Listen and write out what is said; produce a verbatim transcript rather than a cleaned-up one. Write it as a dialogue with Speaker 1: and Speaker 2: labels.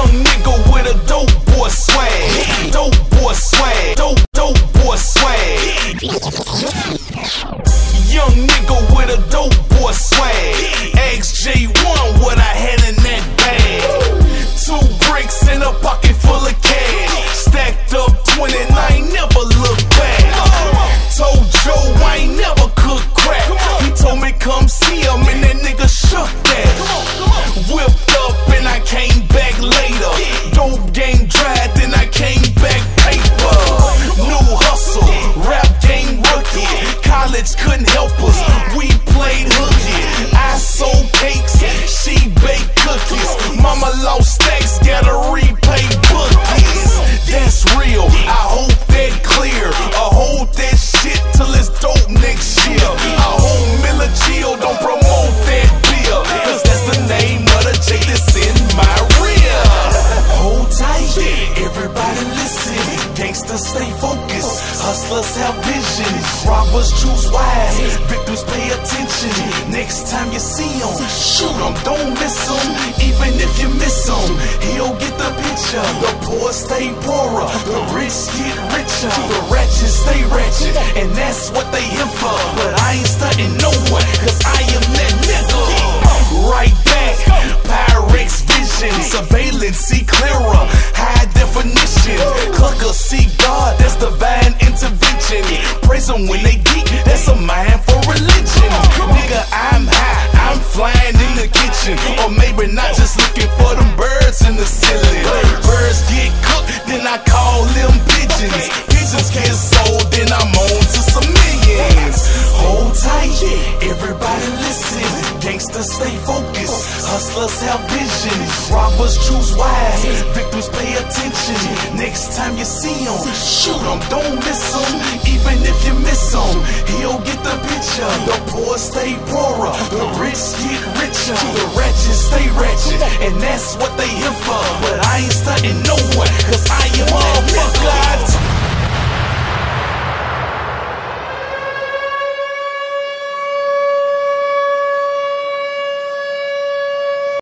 Speaker 1: Young nigga with a dope boy swag. Dope boy swag. Dope, dope boy swag. Young nigga with a dope boy swag. X J one, what I had in that bag. Two bricks in a pocket full of cash. Stacked up twenty and I ain't never look back. Told Joe I ain't never cook crack. He told me come see him and that nigga shook that. Whipped up and I came back later. Dope game dried, then I came back paper. New hustle, rap game rookie. College couldn't help us, we played hooky. I sold cakes, she baked cookies. Mama lost stacks, gotta repay bookies. That's real, I hope that clear. I hold that shit till it's dope next year. I hope Miller Chill don't promote that beer, cause that's the name of the J that's in my rear. Hold tight, everybody listen. Gangsters stay focused, hustlers have vision. Robbers choose wise, victims pay attention. Next time you see them, shoot them, don't miss them. Even if you miss them, he'll get the picture. The poor stay poorer, the rich get richer. The ratchet stay ratchet, and that's what they here for. But I ain't stunting no one, cause I am that nigga. Right back, Pyrex vision. Surveillance, see clearer, high definition. Clucker, see God, that's divine intervention. Praise them when they geek, that's a mind for religion. Nigga, I'm high, I'm flying in the kitchen. Or maybe not, just looking for them birds in the ceiling. Birds get cooked, then I call them pigeons. Pigeons get sold, then I'm on to some millions. Hold tight, everybody listen. Gangsters stay focused, hustlers have vision. Robbers choose wise, victims pay attention. Next time you see them, shoot them, don't miss them. Even if you miss them, he'll get the picture. The poor stay poorer, the rich get richer. The ratchet stay ratchet, and that's what they here for. But I ain't stunting no one, cause I am a motherfucker.